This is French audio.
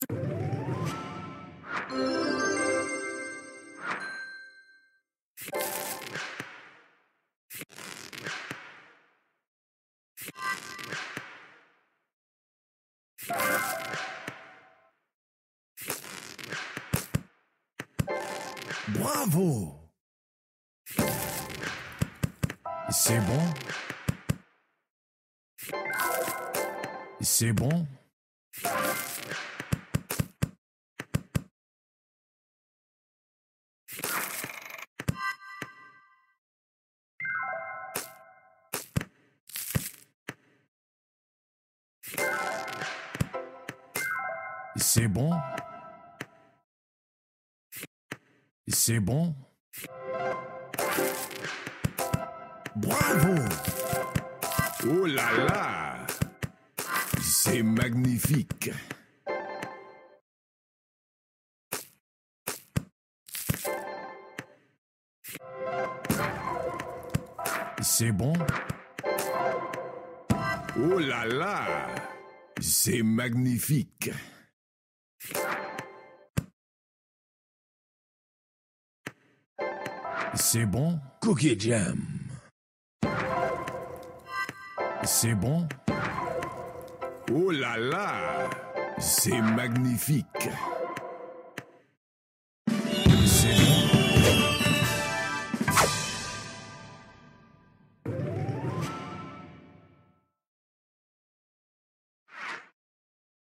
Bravo! C'est bon? C'est bon? C'est bon? C'est bon? Bravo! Oh là là! C'est magnifique! C'est bon? Oh là là! C'est magnifique! C'est bon? Cookie Jam! C'est bon? Oh là là! C'est magnifique!